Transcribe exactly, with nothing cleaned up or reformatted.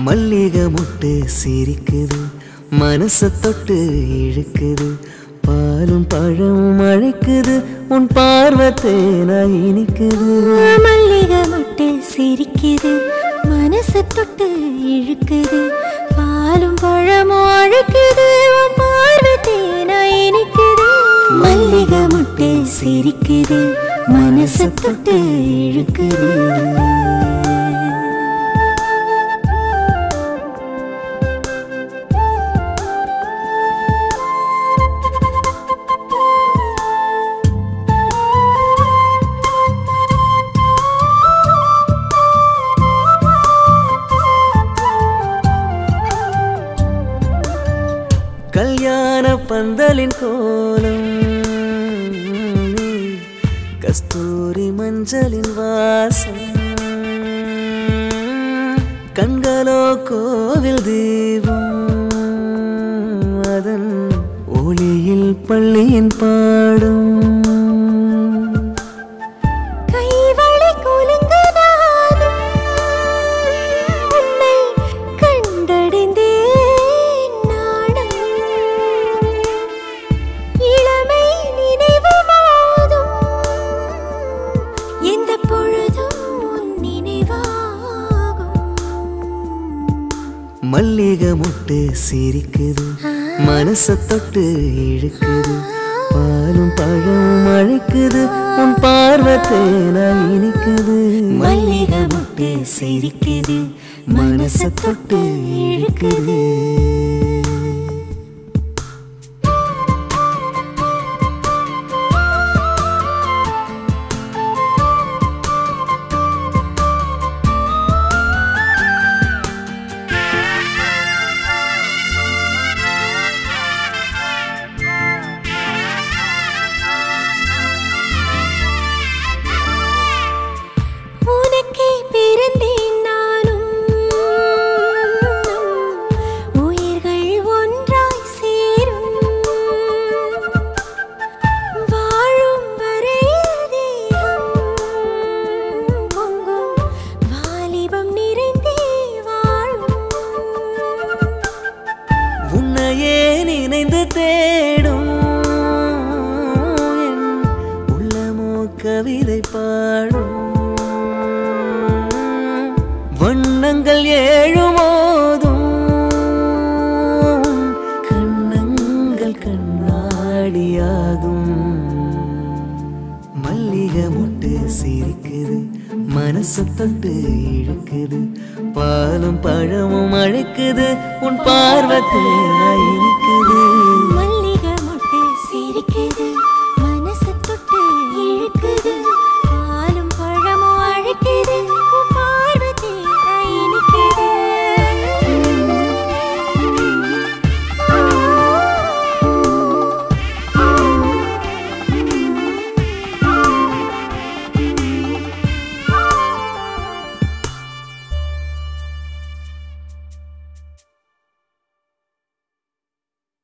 மல்லிகை முட்டு சிரிக்குது, மனச தொட்டு இழுக்குது, பாலும் பழமும் அழைக்குது, உன் பார்வத்தேனா இனிக்குது. மல்லிகை முட்டு சிரிக்குது, மனச தொட்டு இழுக்குது, பாலும் பழமும் அழைக்குது, உன் பார்வத்தேனா இனிக்குது. மல்லிகை முட்டு சிரிக்குது, மனச தொட்டு இழுக்குது. கல்யாண பந்தலின் கோலம், கஸ்தூரி மஞ்சளின் வாசம், கண்களோ கோவில் தீபம், அதன் ஒளியில் பள்ளியின் பாடும். மல்லிகை முட்டு சிரிக்குது, மனச தொட்டு இழுக்குது, பாலும் பழமும் அழைக்குது, உன் பார்வத்தேனா இனிக்குது. மல்லிகை முட்டு சிரிக்குது, மனச தொட்டு இழுக்குது. நினைந்து தேடும் என் உள்ளமோ கவிதை பாடும். வண்ணங்கள் ஏழுமோதும் கண்ணங்கள் கண்ணாடியாகும். மல்லிகை முட்டு சிரிக்குது, மனச தொட்டு இழுக்குது, பாலும் பழமும் அழைக்குது, உன் பார்வத்தேனா இனிக்குது.